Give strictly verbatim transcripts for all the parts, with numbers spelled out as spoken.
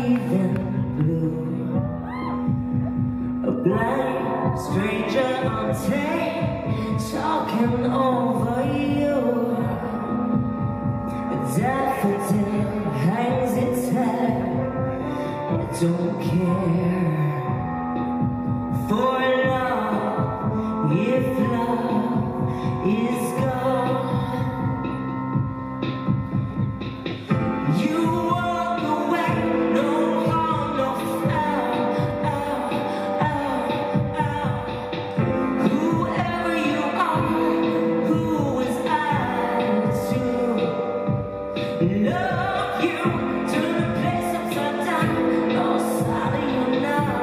leaving blue. A blind stranger on tape talking over you. A daffodil hangs its head, I don't care. For love, if love is gone, you walk away, no harm, no foul, ow, ow, ow. Whoever you are, who was I to love you? Turn the place upside down, lost sight of you now.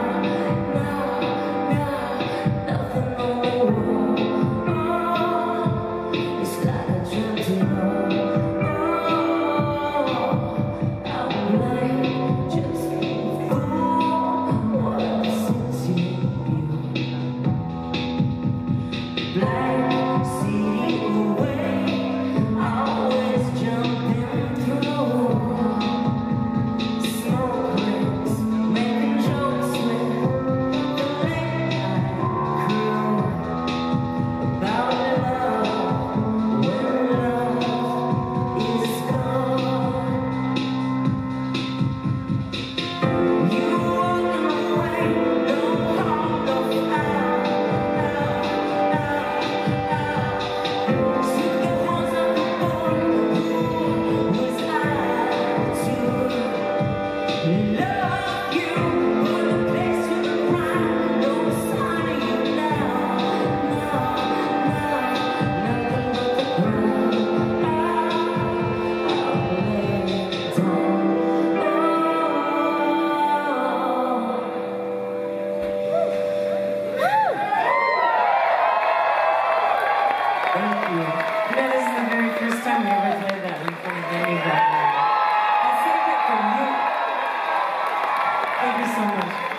Thank you. That is the very first time we ever played that in front of anybody. I saved it for you. Thank you so much.